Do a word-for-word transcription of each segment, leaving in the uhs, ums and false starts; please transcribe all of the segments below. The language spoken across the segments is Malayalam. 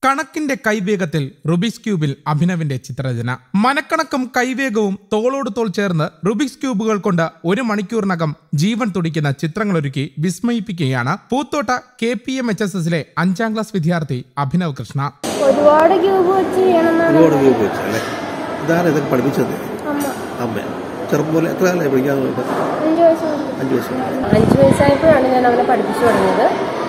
കണക്കിന്റെ കൈവേഗത്തിൽ റുബിക്സ് ക്യൂബിൽ അഭിനവിന്റെ ചിത്രരചന. മനക്കണക്കും കൈവേഗവും തോളോട് തോൾ ചേർന്ന് റുബിക്സ് ക്യൂബുകൾ കൊണ്ട് ഒരു മണിക്കൂറിനകം ജീവൻ തുടിക്കുന്ന ചിത്രങ്ങളൊരുക്കി വിസ്മയിപ്പിക്കുകയാണ് Poothotta K P M H S എസിലെ അഞ്ചാം ക്ലാസ് വിദ്യാർത്ഥി അഭിനവ് കൃഷ്ണ. ഒരുപാട് ക്യൂബ് വെച്ച് ഒരുപാട് ക്യൂബ് വെച്ചല്ലേ? ഇതാണ് ഇതൊക്കെ പഠിപ്പിച്ചത്? അമ്മ ചെറുപ്പം പോലെ എത്ര കാലമായി പഠിക്കാൻ? അഞ്ച് വയസ്സ് അഞ്ച് വയസ്സ് അഞ്ച് വയസ്സായപ്പോഴാണ് ഞാൻ അവനെ പഠിപ്പിച്ചു തുടങ്ങിയത്.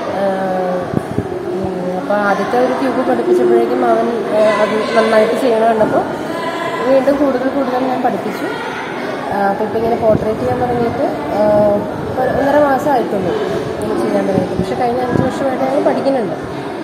അപ്പോൾ ആദ്യത്തെ ഒരു ക്യൂബ് പഠിപ്പിച്ചപ്പോഴേക്കും അവൻ അത് നന്നായിട്ട് ചെയ്യണം കണ്ടപ്പോൾ വീണ്ടും കൂടുതൽ കൂടുതൽ ഞാൻ പഠിപ്പിച്ചു. അപ്പോൾ ഇപ്പോൾ ഇങ്ങനെ പോർട്രേറ്റ് ചെയ്യാൻ തുടങ്ങിയിട്ട് ഒന്നര മാസം ആയിട്ടുള്ളൂ ഇങ്ങനെ ചെയ്യാൻ തുടങ്ങിയിട്ട്. പക്ഷെ കഴിഞ്ഞ അഞ്ച് വർഷമായിട്ട് ഞങ്ങൾ പഠിക്കുന്നുണ്ട്.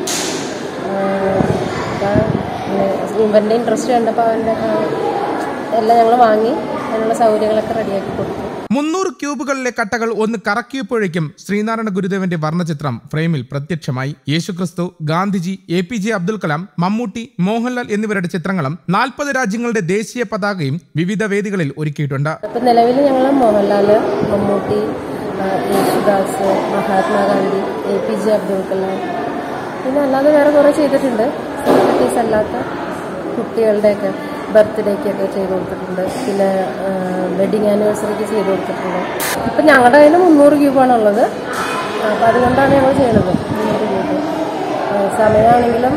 അപ്പോൾ ഇവൻ്റെ ഇൻട്രസ്റ്റ് കണ്ടപ്പോൾ അവൻ്റെ എല്ലാം ഞങ്ങൾ വാങ്ങി അതിനുള്ള സൗകര്യങ്ങളൊക്കെ റെഡിയാക്കി കൊടുത്തു. മുന്നൂറ് ക്യൂബുകളിലെ കട്ടകൾ ഒന്ന് കറക്കിയപ്പോഴേക്കും ശ്രീനാരായണ ഗുരുദേവന്റെ വർണ്ണചിത്രം ഫ്രെയിമിൽ പ്രത്യക്ഷമായി. യേശുക്രിസ്തു, Gandhiji, A P J Abdul Kalam, Mammootty, Mohanlal എന്നിവരുടെ ചിത്രങ്ങളും നാൽപ്പത് രാജ്യങ്ങളുടെ ദേശീയ പതാകയും വിവിധ വേദികളിൽ ഒരുക്കിയിട്ടുണ്ട്. ഇപ്പം നിലവിൽ ഞങ്ങൾ Mohanlal, Mammootty, Yesudas, Mahatma Gandhi, A P J Abdul Kalam, പിന്നെ അല്ലാതെ വേറെ കുറേ ചെയ്തിട്ടുണ്ട്. സെലിബ്രിറ്റീസ് അല്ലാത്ത കുട്ടികളുടെയൊക്കെ ബർത്ത്ഡേക്കൊക്കെ ചെയ്ത് കൊടുത്തിട്ടുണ്ട്. പിന്നെ വെഡിങ് ആനിവേഴ്സറിക്ക് ചെയ്ത് കൊടുത്തിട്ടുണ്ട്. ഇപ്പം ഞങ്ങളുടെ കയ്യിൽ മുന്നൂറ് ക്യൂബാണുള്ളത്. അപ്പം അതുകൊണ്ടാണ് ഞങ്ങൾ ചെയ്യുന്നത്. മുന്നൂറ് ക്യൂബ് സമയമാണെങ്കിലും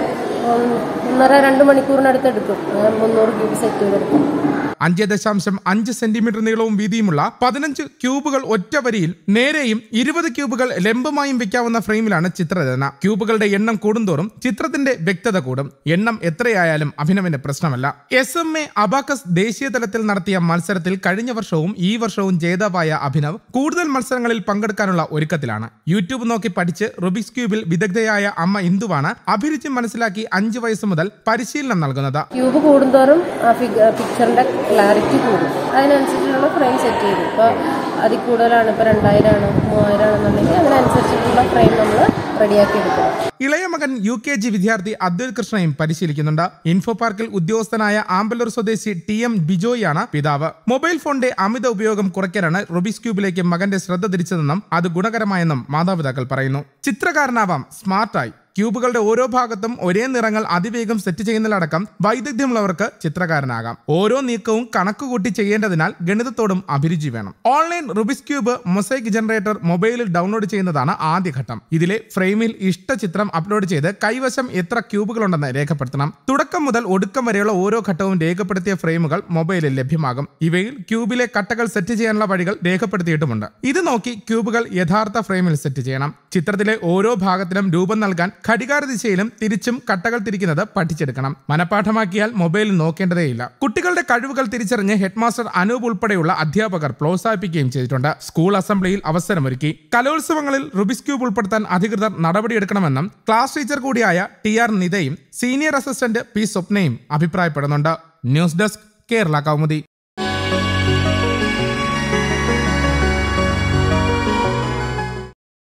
ഒന്നര രണ്ട് മണിക്കൂറിനടുത്ത് എടുക്കും. മുന്നൂറ് ക്യൂബ് സെറ്റ് ചെയ്തെടുക്കും. അഞ്ച് ദശാംശം അഞ്ച് സെന്റിമീറ്റർ നീളവും വീതിയുമുള്ള പതിനഞ്ച് ക്യൂബുകൾ ഒറ്റ വരിയിൽ നേരെയും ഇരുപത് ക്യൂബുകൾ ലംബമായും വെക്കാവുന്ന ഫ്രെയിമിലാണ് ചിത്രരചന. ക്യൂബുകളുടെ എണ്ണം കൂടുന്തോറും ചിത്രത്തിന്റെ വ്യക്തത കൂടും. എണ്ണം എത്രയായാലും അഭിനവിന് പ്രശ്നമല്ല. എസ് എം എ അബാക്കസ് ദേശീയ തലത്തിൽ നടത്തിയ മത്സരത്തിൽ കഴിഞ്ഞ വർഷവും ഈ വർഷവും ജേതാവായ അഭിനവ് കൂടുതൽ മത്സരങ്ങളിൽ പങ്കെടുക്കാനുള്ള ഒരുക്കത്തിലാണ്. യൂട്യൂബ് നോക്കി പഠിച്ച് റുബിക്സ് ക്യൂബിൽ വിദഗ്ധയായ അമ്മ ഇന്ദുവാണ് അഭിരുചി മനസ്സിലാക്കി അഞ്ചു വയസ്സ് മുതൽ പരിശീലനം നൽകുന്നത്. ക്യൂബ് കൂടുന്തോറും പിക്ചറിന്റെ ക്ലാരിറ്റി കൂടും. അതിനനുസരിച്ചുള്ള ഫ്രെയിം സെറ്റ് ചെയ്തു. ഇപ്പോൾ അതിൽ കൂടുതലാണ്, ഇപ്പോൾ രണ്ടായിരമാണ് മൂവായിരം ആണെന്നുണ്ടെങ്കിൽ അതിനനുസരിച്ചിട്ടുള്ള ഫ്രെയിം നമ്മൾ റെഡിയാക്കി എടുക്കണം. ഇളയ മകൻ യു കെ ജി വിദ്യാർത്ഥി അദ്വൈൽ കൃഷ്ണയും പരിശീലിക്കുന്നുണ്ട്. ഇൻഫോ പാർക്കിൽ ഉദ്യോഗസ്ഥനായ ആമ്പല്ലൂർ സ്വദേശി ടി എം ബിജോയാണ് പിതാവ്. മൊബൈൽ ഫോണിന്റെ അമിത ഉപയോഗം കുറയ്ക്കാനാണ് റുബിക്സ് ക്യൂബിലേക്ക് മകന്റെ ശ്രദ്ധ തിരിച്ചതെന്നും അത് ഗുണകരമായെന്നും മാതാപിതാക്കൾ പറയുന്നു. ചിത്രകാരനാവാം, സ്മാർട്ടായി ക്യൂബുകളുടെ ഓരോ ഭാഗത്തും ഒരേ നിറങ്ങൾ അതിവേഗം സെറ്റ് ചെയ്യുന്നതിലടക്കം വൈദഗ്ധ്യമുള്ളവർക്ക് ചിത്രകാരനാകാം. ഓരോ നീക്കവും കണക്കുകൂട്ടി ചെയ്യേണ്ടതിനാൽ ഗണിതത്തോടും അഭിരുചി വേണം. Online Rubik's cube mosaic generator മൊബൈലിൽ ഡൗൺലോഡ് ചെയ്യുന്നതാണ് ആദ്യഘട്ടം. ഇതിലെ ഫ്രെയിമിൽ ഇഷ്ട ചിത്രം അപ്ലോഡ് ചെയ്ത് കൈവശം എത്ര ക്യൂബുകളുണ്ടെന്ന് രേഖപ്പെടുത്തണം. തുടക്കം മുതൽ ഒടുക്കം വരെയുള്ള ഓരോ ഘട്ടവും രേഖപ്പെടുത്തിയ ഫ്രെയിമുകൾ മൊബൈലിൽ ലഭ്യമാകും. ഇവയിൽ ക്യൂബിലെ കട്ടകൾ സെറ്റ് ചെയ്യാനുള്ള വഴികൾ രേഖപ്പെടുത്തിയിട്ടുമുണ്ട്. ഇത് നോക്കി ക്യൂബുകൾ യഥാർത്ഥ ഫ്രെയിമിൽ സെറ്റ് ചെയ്യണം. ചിത്രത്തിലെ ഓരോ ഭാഗത്തിനും രൂപം നൽകാൻ ഘടികാര ദിശയിലും തിരിച്ചും കട്ടകൾ തിരിക്കുന്നത് പഠിച്ചെടുക്കണം. മനപാഠമാക്കിയാൽ മൊബൈലിൽ നോക്കേണ്ടതേയില്ല. കുട്ടികളുടെ കഴിവുകൾ തിരിച്ചറിഞ്ഞ് ഹെഡ്മാസ്റ്റർ അനൂപ് ഉൾപ്പെടെയുള്ള അധ്യാപകർ പ്രോത്സാഹിപ്പിക്കുകയും ചെയ്തിട്ടുണ്ട്. സ്കൂൾ അസംബ്ലിയിൽ അവസരമൊരുക്കി. കലോത്സവങ്ങളിൽ റുബിക്സ് ക്യൂബ് ഉൾപ്പെടുത്താൻ അധികൃതർ നടപടിയെടുക്കണമെന്നും ക്ലാസ് ടീച്ചർ കൂടിയായ ടി ആർ നിതയും സീനിയർ അസിസ്റ്റന്റ് പി സ്വപ്നയും അഭിപ്രായപ്പെടുന്നുണ്ട്. News desk Kerala Kaumudi.